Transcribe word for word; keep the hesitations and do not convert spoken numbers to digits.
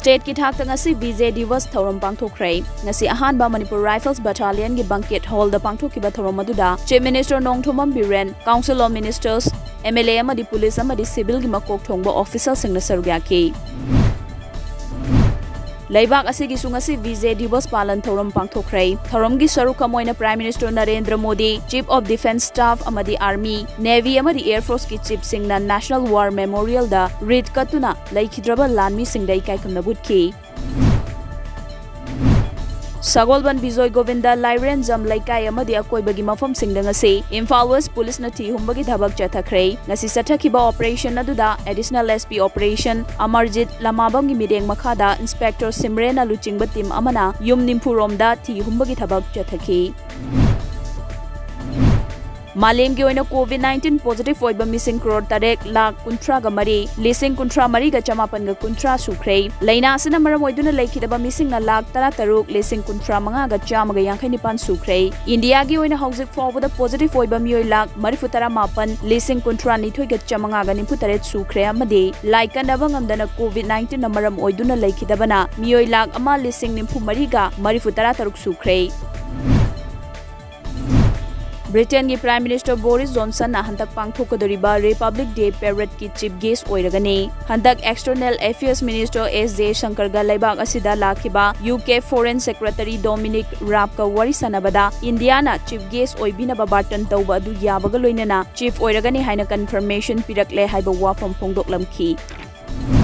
State ki thak tang asi Vijay Diwas thorom pangthokre ngasi ahanba Manipur Rifles Battalion gi banquet hall da pangthokiba thorom aduda Chief Minister Nongthomam Biren Council of Ministers M L A amadi police amadi civil gi makok thongba official singna sarugya ki Laibak asigi sungasi Vijay Diwas palan thorom pangthokre thorom gi saruk kamoina Prime Minister Narendra Modi Chief of Defence Staff amadi Army Navy amadi Air Force ki chief singna National War Memorial da read katuna laikhidraba lanmi singdai kaikamna butki Sagolban Bijoy Govinda Lairen Jam Laikai amadi akoibagi mafam singdang ase Imphal West Police na thi humbagi thabak chathakre ngasi sathakiba operation aduda additional S P operation Amarjit Lamabam gi mideng makhada Inspector Simren aluchingba team amana yum nimphuromda thi humbagi thabak chathaki Malem gi oina COVID nineteen positive oiba missing crore tarek lakh kuntra ga mari lising kuntra mari ga chamapan ga kuntra sukre laina asina maram oiduna laikhidaba missing na lakh tara taruk lising kuntra manga ga chama ga yankhai nipan sukre India gi oina hauzik forward the positive oiba mioi lakh marifutara mapan lising kuntra nithoi ga chamanga ga nimphutare sukre amade laikan abangam dana COVID nineteen na maram oiduna laikhidaba na mioi lakh ama lising nimpu mari ga marifutara taruk sukre Britain ki Prime Minister Boris Johnson na handak pangthokadoriba Republic Day Parade ki chief guest oiragani handak External Affairs Minister S J Shankar ga laibak asida lakhiba U K Foreign Secretary Dominic Raab ka wari sanabada India na chief guest oibina babartan tawba adu yabaga loinana chief oiragani haina confirmation pirakle haiba wafam phongdoklamki